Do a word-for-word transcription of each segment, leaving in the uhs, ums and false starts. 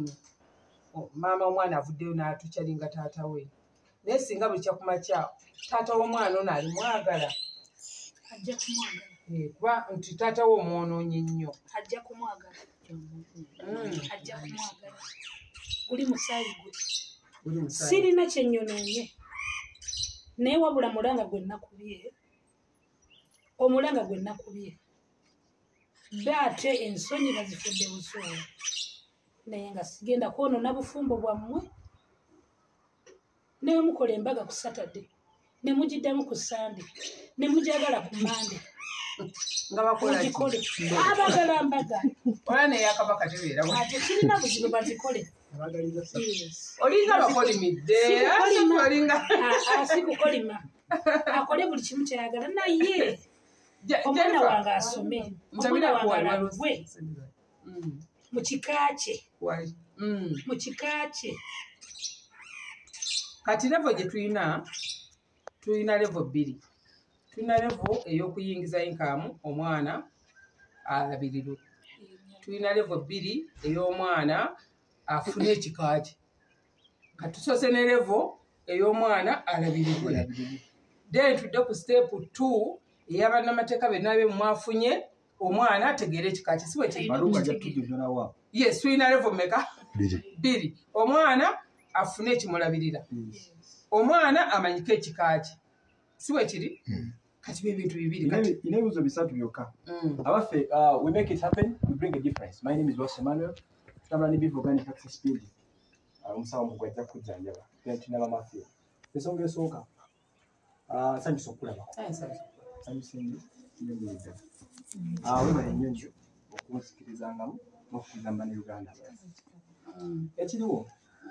ono maama omwana avuddeyo n'atukyalinga taata we naye singa buli kyakumakya taata w'omwana ono ali mwagala ajja kumwagala kuba nti taata we omwonoonye nnyo ajja kumwagala ajja kumwagala guli musaayi gwe sirina kyenyonoonye naye wabula mulanga gwe nakubye omulanga gwe nakubye baate ensonyi bazifudde busuulu naye nga sigenda kwonoona bufumbo bwammwe ne mukola embaga ku Saturday ne mugiddamu ku Sunday ne mujagala ku Monday nga bakola gikole abagala mbaga ola naye akabaka tebeera ate kirina buzibu bazikole olinga bakolimidde olinga asikukolima akole buli kimu kyayagala naye omwana wange asome omwana wange alagwe mu kika kye mu kika kye kati levo gye tulina tulina levo bbiri tulina levo ey'okuyingiza inkamu omwana alabirirwe tulina levo bbiri ey'omwana afune ekika kye kati tusoose ne levo ey'omwana alabirirwe then tudde ku step two ey'abannamateeka benna be mwafunye omwana ategeera ekika kye si bwe kiri yes tulina levo meka bbiri omwana afune ekimulabirira omwana amanyike ekika kye si bwe kiri kati bebintu bibiri kati inebuzo bisatu byokka abaffe we make it happen we bring a difference my name is Ross Emmanuel tutambula ne Bivu Organic Access Building omusawo mugwe ajja kujjanjaba tulina bamafiya ensonga esooka sanyusa okulaba sanyusa nnyo nebuyidda webale nnyo nnyo okunsikirizangamu n'okukugamba ne Uganda ekiriwo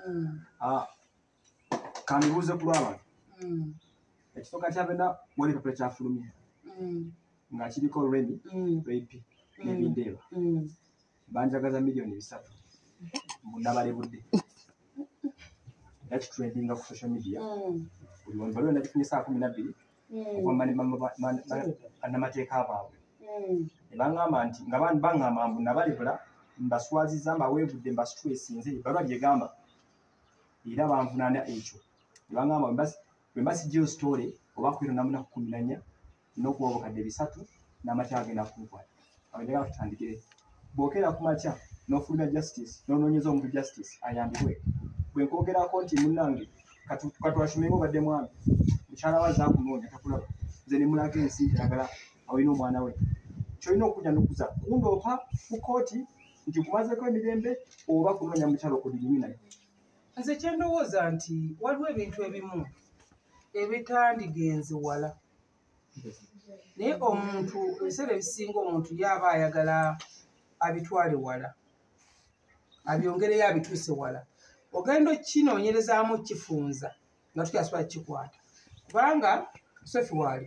kandibuuze ku lw'abantu ekisooka kyabena wali epapula kyafulumya nga kiriko Remi Rapi n'ebindeeba banjagaza miliyoni bisatu munabalebudde yakitrendinga ku social media buli wantu baliwo nakifunye saa kumi na bbiri okubannamateeka abaabwe ne baŋŋamba nti nga baŋŋamba mbu nabalebula mbaswaziza mbaweevudde mbasitresinze ebalwa gyegamba era banvunaana ekyo ne baŋŋamba bwe mbasijjayo sitole oba kwiro namunaku kumi na nnya n'okuba obukadde bisatu n'amateeka agenda kunkwata abajagala tutandikire bw'okeera ku makya n'ofulumya justice n'onoonyeza omuntu justice ayambibwe bwe nkoogerako nti munnange katwashumenga obadde mwami mukyala wa zaakunoonya takulaba nze ne mulaga ensi njagala awina omwana we kyolina okujja n'okuza kundoopa ku kooti nti kumazeeko emirembe oba kunoonya mukyalo kudirimi naye nze kyendowooza nti waliwo ebintu ebimu ebitandigenze wala naye omuntu ebiseera ebisinga omuntu yaaba ayagala abitwale wala abyongereyo abituuse wala ogenda okinoonyerezaamu kifunza nga tukyasobola kikwata kubanga sofi waali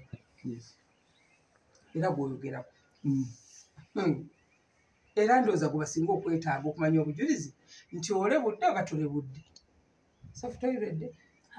era gwoyogerako era ndowooza gwe basinga okwetaaga okumanya obujulizi nti olebudde oba tolebudde sofi toyiredde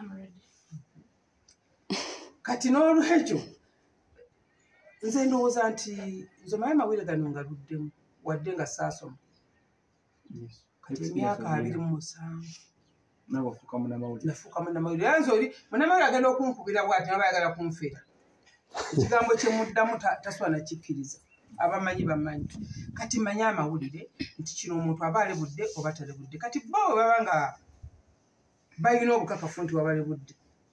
kati n'olwekyo nze ndowooza nti nze omanyi amawere gano nga luddemu wadde nga saasoma kati emyaka abiri mu musanvu nafuuka munnamawulire era nze oli munnamawulire agenda okunkubira bw'ati naba ayagala kunfera ekigambo kyemuddamu tasobola nakikkiriza abamanyi bamanyi kati manyi amawulire nti kino omuntu aba alebudde oba talebudde kati bo bwe baba nga balina obukakafu nti wabalebudde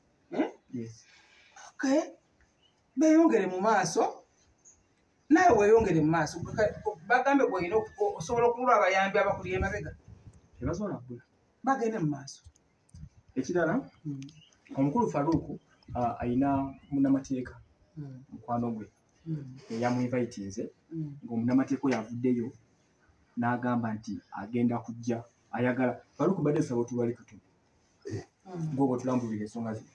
beeyongere mu maaso naye weeyongere mu maaso bagambe bwolina osobola okubula abayambi abakuli emabega tebasobola kugula bagende mu maaso ekirala omukulu Faruku ayina munnamateeka mukwano gwe eyamuinvitinze ng'omunnamateeka oyo avuddeyo n'agamba nti agenda kujja ayagala Faruku badde nsaba otulwale katono ng'obwe tulambulira ensonga zino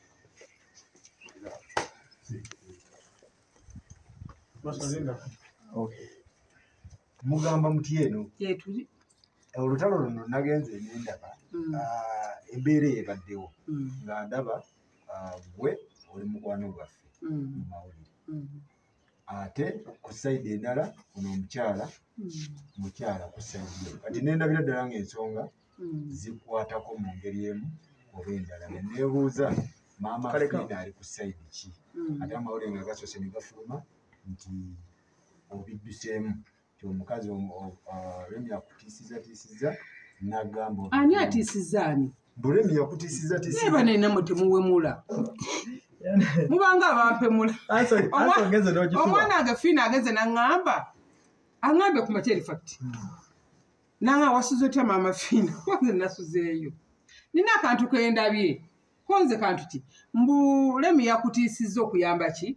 mugamba muti eno olutalo luno nagenze nendaba embeera ebaddewo nga ndaba gwe oli mukwano gwaffe mu mawulire ate ku sayidi endala ono omukyala mukyala ku sayidi kati nendabira ddala ng'ensonga zikwatako mu ngeri emu oba endala. Nebuuza maama Fiina ali ku sayidi ki? Ate amawulire nga gasoose ne gafuluma nti obidduseemu nti omukazi Remi akutiisizatiisiza n'agamba ani atiisizza ani? Bulemi yakutiisizatiisiza eba nenamwe temuwemula mubanga abampemula. Omwana age Fiina ageze n'aŋŋamba aŋŋambe ku makyeri fakiti nanga wasuze otya maama Fiina? Kwanze nasuzeeyo nina akantu kendabye konze kantu ki mbu Remi yakutiisizza okuyamba ki?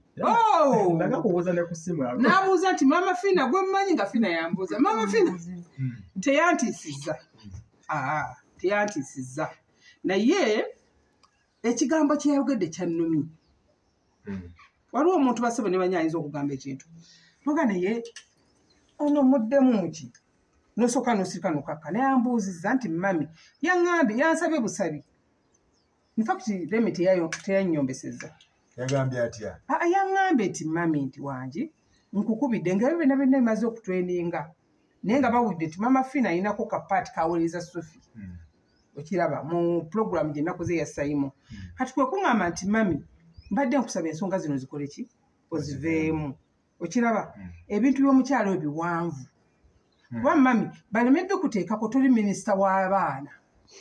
N'abuuza nti maama Fiina gwe mmanyi nga Fiina yambuuza maama Fiina teyantiisizza. Aa teyantiisizza naye ekigambo kyeyayogedde kyannumye. Waliwo omuntu basebo ne banya ayinza okugamba ekintu noga naye ono muddemu muki nosooka nosirika nokakka naye ambuuzizza nti mami yaŋŋambye yansabye busabi. Infact Remi teyanyombesezza. Yagambye atya? Aa yaŋŋambye nti mami nti wangi nkukubidde nga byonna byonna bimaze okutweninga naye nga bawudde nti maama Fiina ayinako kapaati kaweereza Sophie. Okiraba mu program gye nakoze ya Saimo. Kati kwe kuŋŋamba nti mami mbadde nkusaba ensonga zino zikole ki? Oziveemu. Okiraba ebintu by'omukyalo biwanvu. Kuba mami balemedde kuteekako toli minisita w'abaana.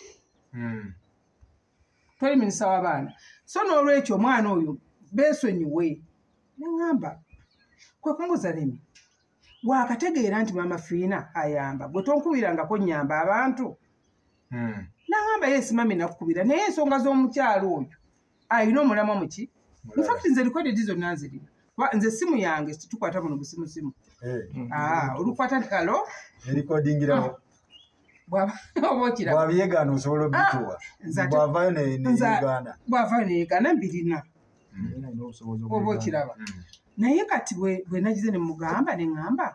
Toli minisita w'abaana. So n'olwekyo omwana oyo beesonyiwe. Ne ŋŋamba kwe kumbuuza Remi waakategeera nti maama Fiina ayamba gwe tonkubirangako nnyamba abantu. N'aŋŋamba yeesi mami nakukubira naye ensonga z'omukyalo oyo ayina omulamwa muki? Infact nze likwededi zonna nzirina. Nze simu yange tukwata buno busimusimu. Olukwata nkalo erikodingirawo bw'aba okiraba bw'abiyegaana osobola obituwa bw'avaayo neyegaana bw'avaayo neyegaana mbirina oba okiraba. Naye kati bwe nagize ne mugamba ne ŋŋamba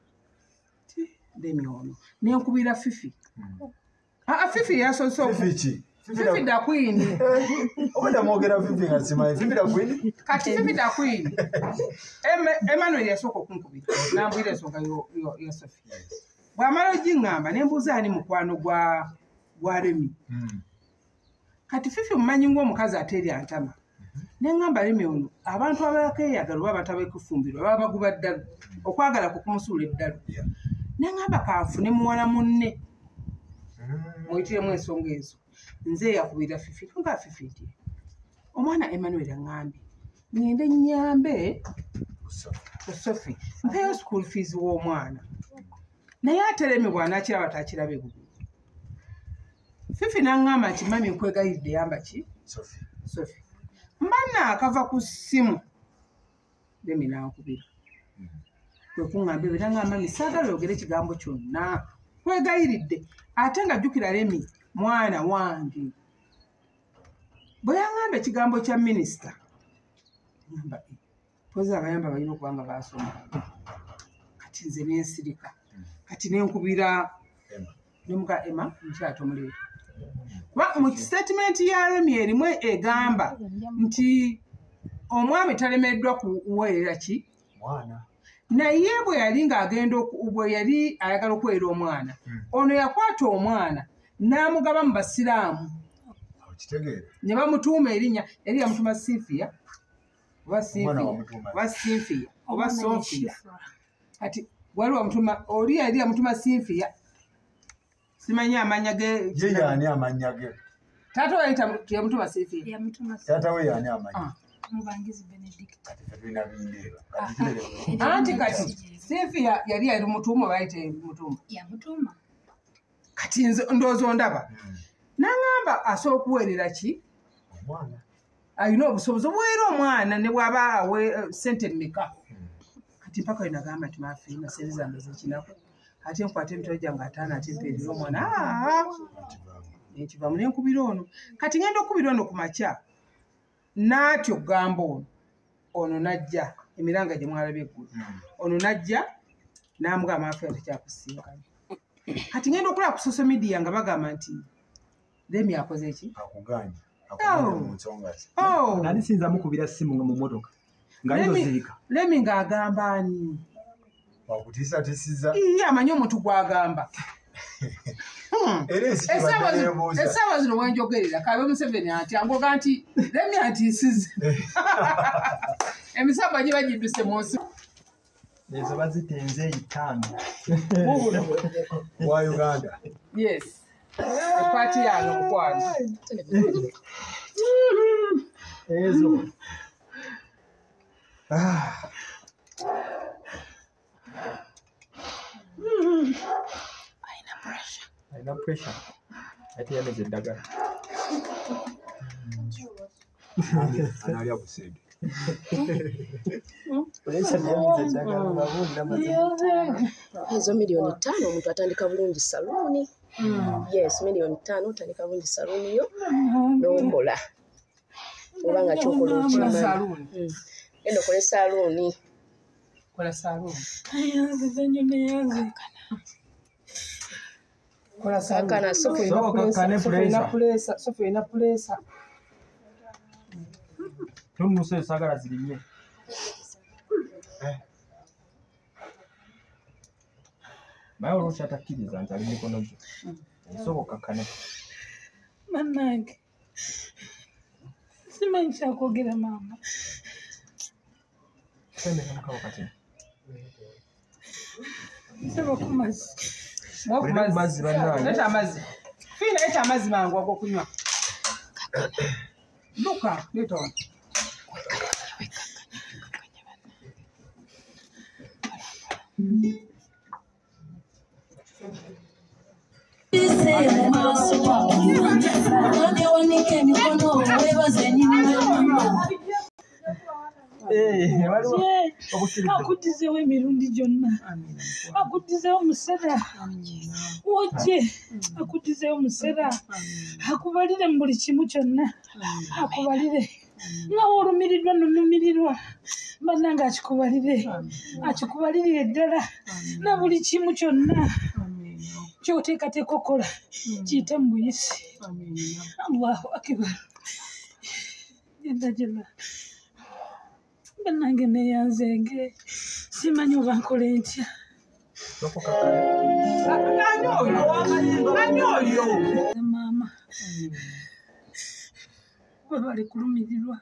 Remi ono nenkubira Fifi. Fifi yasoose Fifi Fifi da Queen. Obada mwogera Fifi nga simanyi Fifi da Queen? Kati Fifi da Queen. Emmanuel yasooka okunkubira n'ambwira ensonga ya Sophie. Bw'amala ogiŋŋamba ne mbuuza ani mukwano gwa Remi. Kati Fifi mumanyi ng'omukazi ateerya ntama. Ne ŋŋamba Remi ono abantu abakeeyagala oba abantu ab'ekufumbirwa baba baguba ddalu okwagala kukumusuula eddalu. Ne ŋŋamba kanfune muwala munne muyitiremu ensonga ezo. Nze yakubira Fifi nga Fifi nti omwana Emmanuel aŋŋambye ngende nnyambe Sophie mpeyo school fees w'omwana naye ate Remi bw'anaakiraba taakirabe bugulu. Fifi n'aŋŋamba nti mami nkwegayidde yamba ki? Sophie. Mba naakava ku ssimu Remi n'ankubira. Kwe kuŋŋamba ebyo n'aŋŋamba mami saagala oyogere ekigambo kyonna nkwegayiridde ate nga jjukira Remi mwana wange. Bwe yaŋŋamba ekigambo kya minisita ŋŋamba pozi abayamba balina okuba nga baasoma. Kati nze n'ensirika kati nenkubira nemuka Emma mukyala tomuleeta. Kuba mu statement ya Remi erimu egamba nti omwami talemeddwa kuweerera ki? Mwana. Naye bwe yali ng'agenda bwe yali ayagala okuweera omwana ono yakwata omwana n'amugaba mu basiraamu ne bamutuuma erinnya yali yamutuma Sifiya oba Sifiya oba Sofiya. Kati wali wamutuma oli yali yamutuma Sifiya simanyi amanya ge ye yaani amanya ge taata we yamutuma Sifiya taata we yaani amanya Mubangizi Benedict. Anti kati Sifiya yali yali mutuuma bayite mutuuma. Ya mutuuma. Kati ndowooza ndaba. N'aŋŋamba asobola okuweerera ki? Omwana. Ayina obusobozi obuweera omwana ne bw'aba awe ssente mmeka. Kati mpaka yona agamba nti maafi Fiina ssente zange z'ekinako. Ate nkwata emitwe gyange ataano ate mpeerera omwana. Nekivaamu ne nkubira ono. Kati ngenda okubira ono ku makya. N'atyo gamba ono ono najja emiranga gye mwalabye eggulu ono najja n'amugamba maafi tekyakusinkana. Kati ngenda okulaba ku social media nga bagamba nti Remi akoze eki? Akuganya. Akuganya mu nsonga ze. Nali sinza mukubira simu nga mu mmotoka. Ngalizo zirika. Remi ng'agamba ani? Wakutiisatiisiza. Iye amanyi omuntu gw'agamba. Essaawa zino wenjogerera Kabe Museveni ati angoga nti lemi antisize emisamba gye bagidduse mu nsi ezo bazitenze itaano wa Uganda. Yes. Epaati yano mukwano ezo Aina pressure. Aina pressure. Ati yameze eddagala. Analia busede. Ezo milioni tano omuntu atandika bulungi saluni. Yes, milioni tano otandika bulungi saluni yo n'okola. Obanga kyokola kola saluni. Eno kola saluni. Kola saluni. Ayanze zenyo neyanze kana. Kola saluni. Kana sofu So kakane pressure. Presa, sofu ina presa. Tumuse sagala zirinye. Bayo rocha takiriza ntali mikono gyo. So kakane. Manage. Simanyi kyakwogera mama. Sende kama kati. Saba kumazi. Mwaku mazi bannange. Leta amazi. Fiina leta amazi mangu ag'okunywa. Luka, leta wano. Akuddizeewo emirundi gyonna, akuddizeewo musera wojje, akuddizeewo musera, akubalire mu buli kimu kyonna, akubalire nga olumiriddwa n'olumirirwa bannange akikubalire, akikubalirire ddala na buli kimu kyonna ky'oteekateeka okola kiyite mu buyisi. Allahu akibar. Jalla jalla. Bannange neeyanzeege simanyi oba nkole ntya. Maama bwe bali kulumirirwa.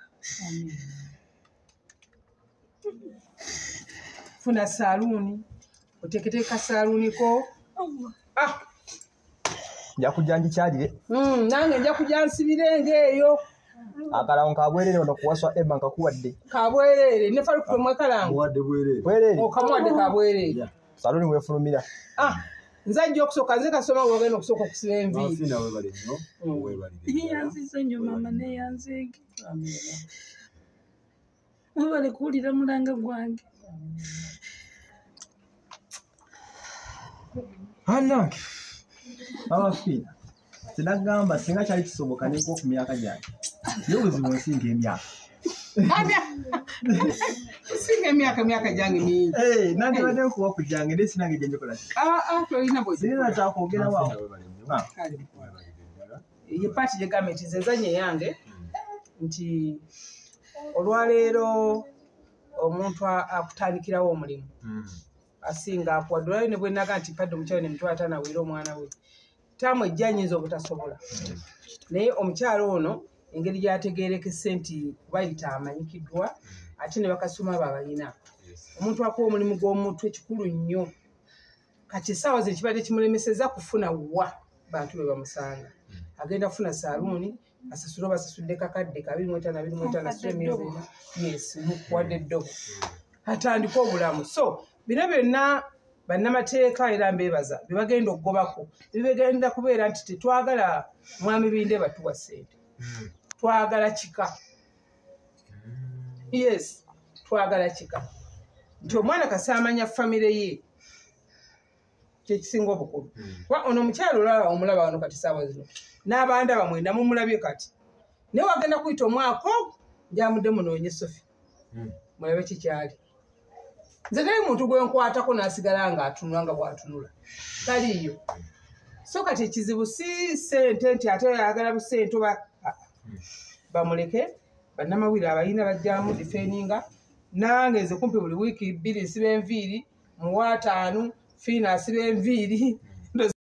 Funa saluni. Oteeketeeka saluni ko. Ah. Nja kujja ngikyalire. Mm, nange nja kujja nsibire ng'eyo. Akalawo kabwerere ono kuwaswa Emma nkakuwadde. Kabwerere ne falu kumwe kalangu. Muwadde bwerere. Bwerere. Okamuwadde kabwerere. Saluni weefulumira. Ah. Nzajja okusooka nze kasoma ng'ogenda okusooka okusiba enviiri. Fiina weebale nnyo. Weebale. Neeyanziza nnyo maama neeyanzeege. Webale kuwulira mulanga gwange. Anna. Baba Fiina. Sinagamba singa kyali kisoboka nenko ku myaka gyange. Yo buzibu nsinga emyaka. Abya. Singa emyaka myaka gyange mingi. Eh, nange badde kuwa ku gyange ndesi nange gye njokola. Ah ah tolina bwe. Sina kyakwogera wawo. Ah. Ye party gye gavumenti nze nzanye yange nti olwaleero omuntu akutandikirawo omulimu. Asinga akuwadde ne bwe naga nti padde omukyalo ne mutwala tanawera omwana we. Tamu ejja nyinza obutasobola. Naye omukyalo ono engeri gy'ategeerekese nti bayita amanyikiddwa ate ne bakasoma babalina. Omuntu akuwa omulimu gw'omutwe kikulu nnyo. Kati essaawa ze kibadde kimulemeseza kufuna wa bantu be bamusanga. Agenda kufuna saaluuni asasula basasudde kakadde kabiri mu etaano abiri mu etaano asula emyezi ena. Yes, mukuwadde eddobo. Atandika obulamu. So bino byonna bannamateeka era mbeebaza bye bagenda okugobako bibegenda kubeera nti tetwagala mwami binde batuwa ssente. Twagala kika. Yes, twagala kika. Nti omwana kasaamanya famire ye kyekisinga obukulu. Wa ono omukyalo olaba omulaba wano kati saawa zino n'abanda bamwenda mumulabye kati. Naye wagenda kuyita omwaka gyamudde munoonye Sofi. Mulabe kikyali. Nze teri muntu gwe nkwatako n'asigala ng'atunula nga bw'atunula. Taliiyo. So kati ekizibu si ssente nti ate ayagala busente oba bamuleke bannamawulire abalina bajjamu difeninga nange nze kumpi buli wiiki bbiri nsiba enviiri mu wataanu Fiina asiba enviiri